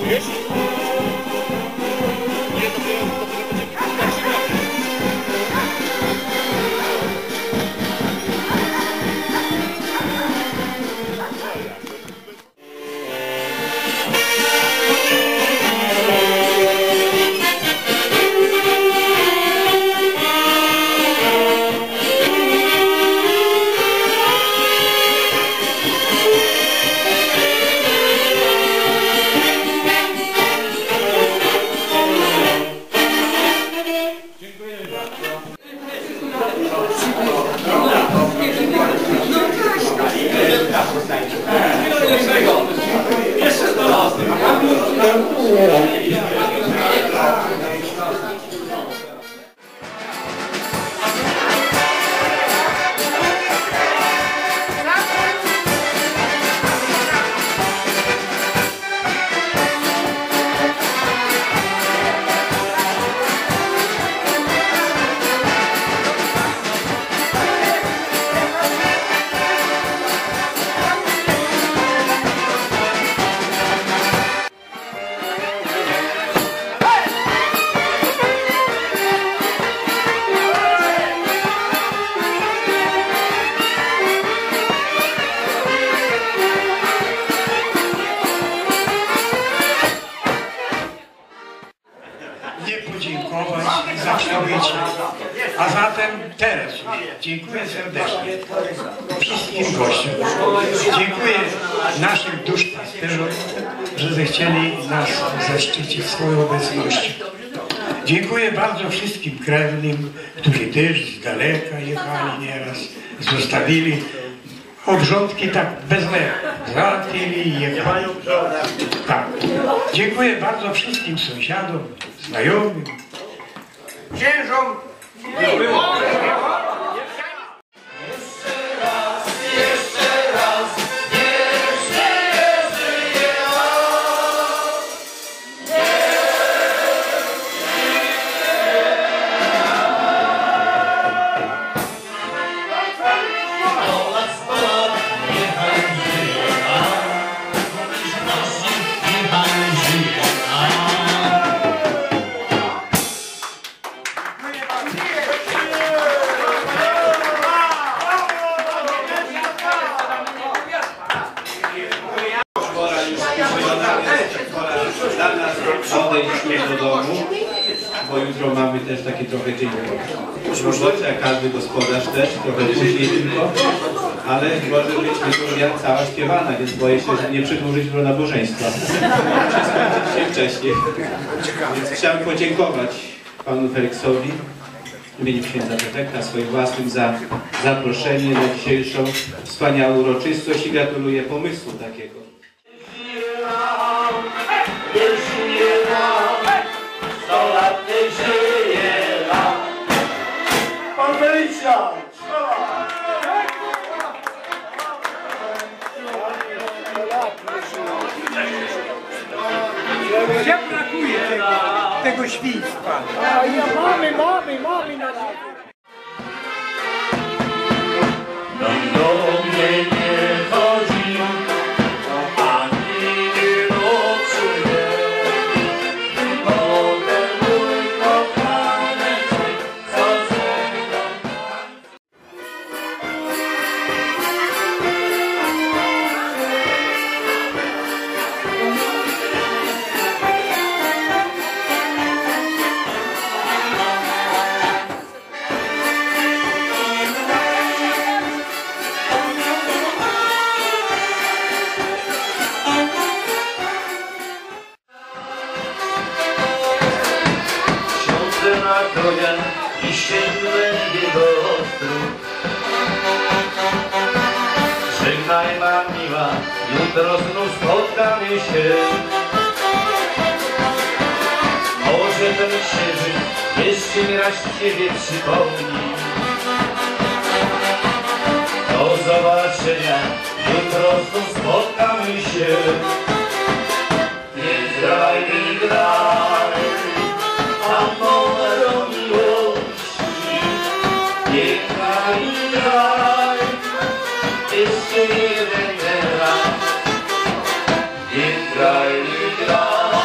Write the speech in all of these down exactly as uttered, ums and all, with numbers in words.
Zawsze być. A zatem teraz dziękuję serdecznie wszystkim gościom. Dziękuję naszym duszpasterzom, że zechcieli nas zaszczycić swoją obecnością. Dziękuję bardzo wszystkim krewnym, którzy też z daleka jechali nieraz, zostawili obrządki tak bez leku, załatwili i jechali. Tak. Dziękuję bardzo wszystkim sąsiadom, znajomym, księżom. Odejdźmy do domu, bo jutro mamy też takie trochę dzień roboczy, jak każdy gospodarz też, trochę później tylko, ale może być liturgia cała śpiewana, więc boję się, że nie przedłużyć do nabożeństwa. Skończyć się wcześniej. Więc chciałem podziękować panu Feliksowi w imieniu księdza prefekta swoim własnym za zaproszenie na dzisiejszą wspaniałą uroczystość i gratuluję pomysłu takiego. sto lat nie żyje nam. Pan Felicjan! Gdzie brakuje tego, tego świństwa? A ja mamy, mamy, mamy na razie. Do mnie nie chodzi, ani nie nocuje. Na konia i sięgnę jego strój. Żegnaj ma miła, jutro znów spotkamy się. Może ten krzyżyk jeszcze mi raz ciebie przypomni. Do zobaczenia, jutro znów spotkamy się. Nie graj, nie graj, amore miłości, nie graj, nie graj, jeszcze jeden raz. Nie graj, nie graj,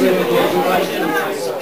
Dziękuję.